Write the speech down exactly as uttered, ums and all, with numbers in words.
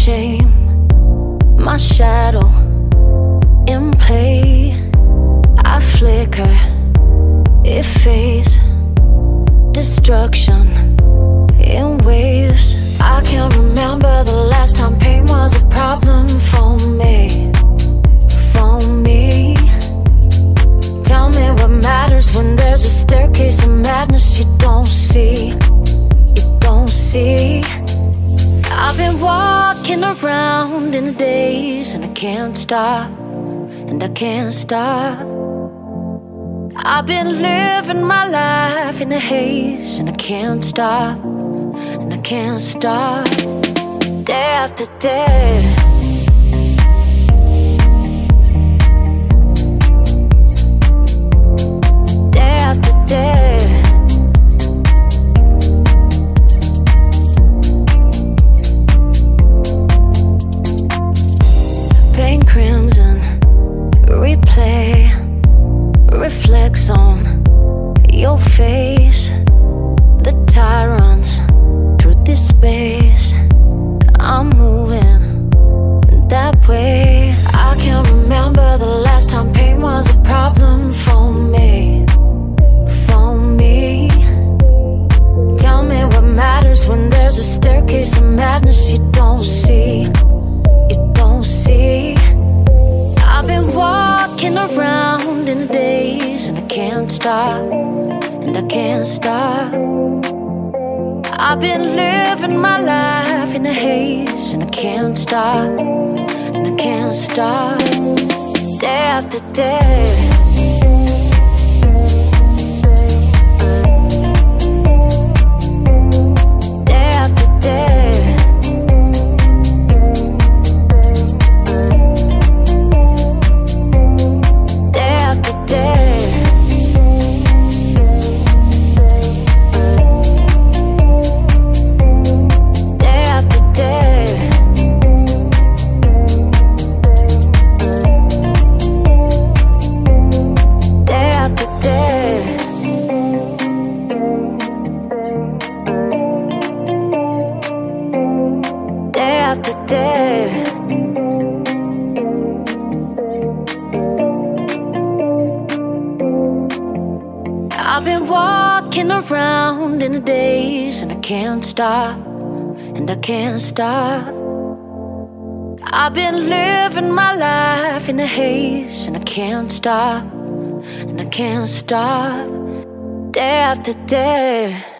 shame, my shadow in play. I flicker, it fades, destruction in waves. I can't remember the last time pain was a problem for me, for me. Tell me what matters when there's a staircase of madness you don't see, you don't see. I've been walking around in the daze and I can't stop, and I can't stop. I've been living my life in a haze and I can't stop, and I can't stop. Day after day, day after day, pain crimson, replay, reflects on your face. The tide runs through this space. I'm moving that way. I can't remember the last time pain was a problem for me, for me. Tell me what matters when there's a staircase of madness you don't see, you don't see. I've been walking around in a daze and I can't stop, and I can't stop. I've been living my life in a haze and I can't stop, and I can't stop. Day after day, day after day, day after day, day after day, day after day, day after day. I've been walking around in a daze and I can't stop, and I can't stop. I've been living my life in a haze and I can't stop, and I can't stop. Day after day.